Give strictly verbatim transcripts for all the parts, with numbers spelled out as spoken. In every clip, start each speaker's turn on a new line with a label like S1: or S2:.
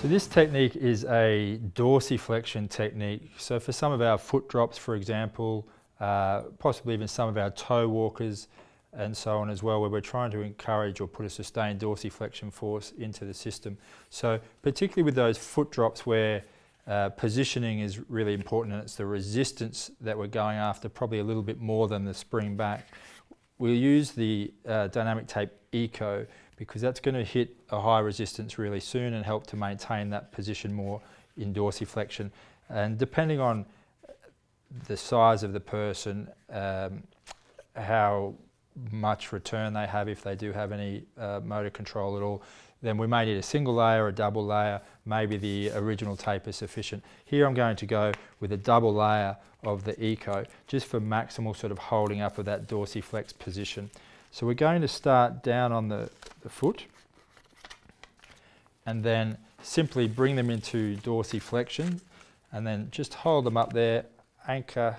S1: So this technique is a dorsiflexion technique. So for some of our foot drops, for example, uh, possibly even some of our toe walkers and so on as well, where we're trying to encourage or put a sustained dorsiflexion force into the system. So particularly with those foot drops where uh, positioning is really important and it's the resistance that we're going after probably a little bit more than the spring back, we'll use the uh, dynamic tape Eco, because that's going to hit a high resistance really soon and help to maintain that position more in dorsiflexion. And depending on the size of the person, um, how much return they have, if they do have any uh, motor control at all, then we may need a single layer or a double layer. Maybe the original tape is sufficient. Here I'm going to go with a double layer of the Eco, just for maximal sort of holding up of that dorsiflex position. So we're going to start down on the, the foot and then simply bring them into dorsiflexion and then just hold them up there, anchor.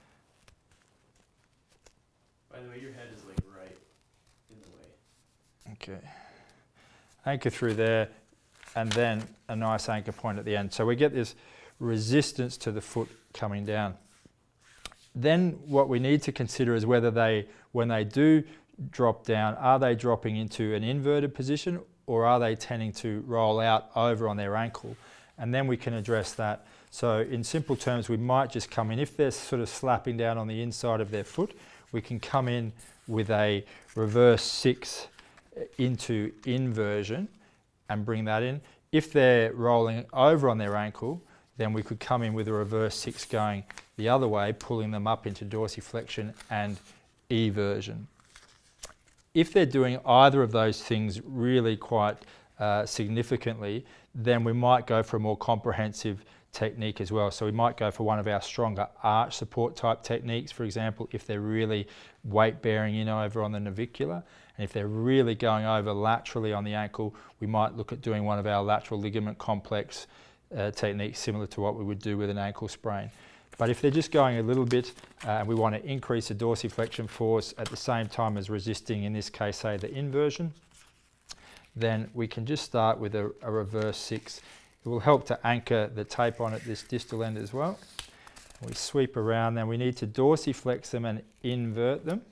S2: By the way, your head is like right in the way.
S1: Okay. Anchor through there and then a nice anchor point at the end. So we get this resistance to the foot coming down. Then what we need to consider is whether they, when they do drop down, are they dropping into an inverted position or are they tending to roll out over on their ankle? And then we can address that. So in simple terms, we might just come in, if they're sort of slapping down on the inside of their foot, we can come in with a reverse six into inversion and bring that in. If they're rolling over on their ankle, then we could come in with a reverse six going the other way, pulling them up into dorsiflexion and eversion. If they're doing either of those things really quite uh, significantly, then we might go for a more comprehensive technique as well. So we might go for one of our stronger arch support type techniques, for example, if they're really weight bearing in over on the navicular. And if they're really going over laterally on the ankle, we might look at doing one of our lateral ligament complex uh, techniques similar to what we would do with an ankle sprain. But if they're just going a little bit uh, and we want to increase the dorsiflexion force at the same time as resisting, in this case, say the inversion, then we can just start with a, a reverse six. It will help to anchor the tape on at this distal end as well. We sweep around, then we need to dorsiflex them and invert them.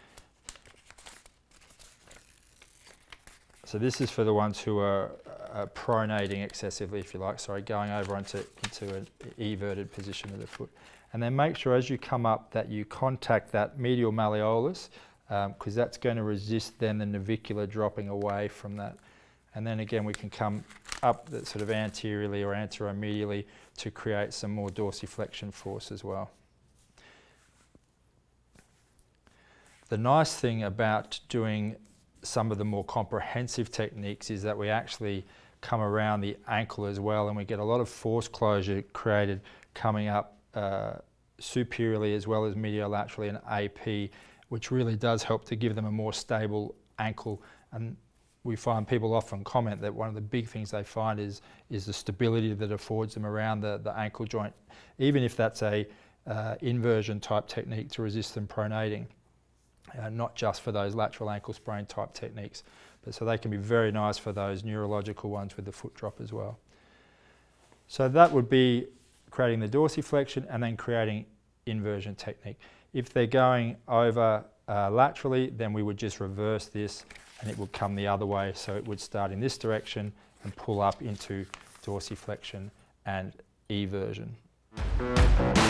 S1: So this is for the ones who are uh, pronating excessively, if you like, sorry, going over into, into an everted position of the foot. And then make sure as you come up that you contact that medial malleolus, because um, that's going to resist then the navicular dropping away from that. And then again we can come up that sort of anteriorly or anteromedially to create some more dorsiflexion force as well. The nice thing about doing some of the more comprehensive techniques is that we actually come around the ankle as well, and we get a lot of force closure created coming up uh, superiorly as well as mediolaterally in A P, which really does help to give them a more stable ankle. And we find people often comment that one of the big things they find is, is the stability that affords them around the, the ankle joint, even if that's a uh, inversion type technique to resist them pronating. Uh, not just for those lateral ankle sprain type techniques, but so they can be very nice for those neurological ones with the foot drop as well. So that would be creating the dorsiflexion and then creating inversion technique. If they're going over uh, laterally, then we would just reverse this and it would come the other way. So it would start in this direction and pull up into dorsiflexion and eversion.